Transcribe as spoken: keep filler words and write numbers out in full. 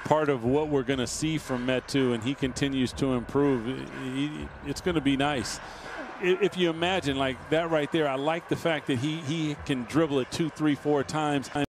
part of what we're going to see from Metu, and he continues to improve. He, it's going to be nice. If you imagine like that right there, I like the fact that he, he can dribble it two, three, four times.